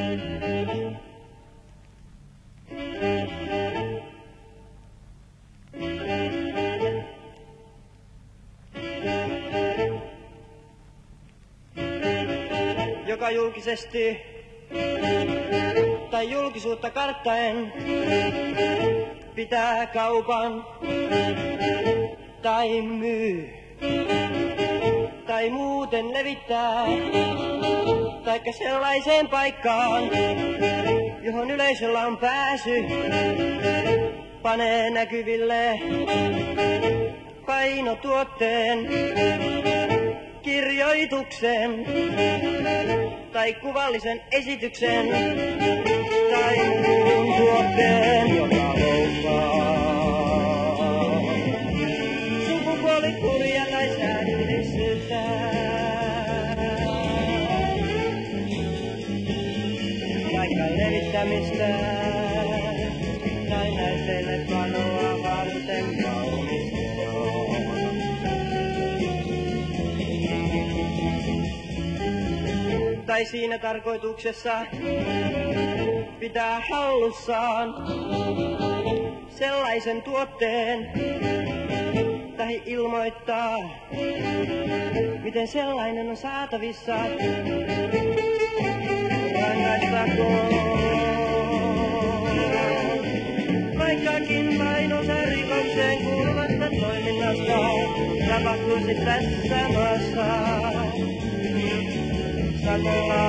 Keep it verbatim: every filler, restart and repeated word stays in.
Joka julkisesti tai julkisuutta karttaen pitää kaupan tai myy tai muuten levittää taikka sellaiseen paikkaan, johon yleisöllä on pääsy, panee näkyville painotuotteen, kirjoituksen tai kuvallisen esityksen tai muun tuotteen, joka loukkaa sukupuolikuria tai säädöllisyyttä. Vaikka levittämistä tai näytteille panoa varten valmistelua. Tai siinä tarkoituksessa pitää hallussaan sellaisen tuotteen tai ilmoittaa, miten sellainen on saatavissa. Rangaistakoon, vaikkakin vain osa rikokseen kuuluvasta toiminnasta tapahtuisi tässä maassa. Sakolla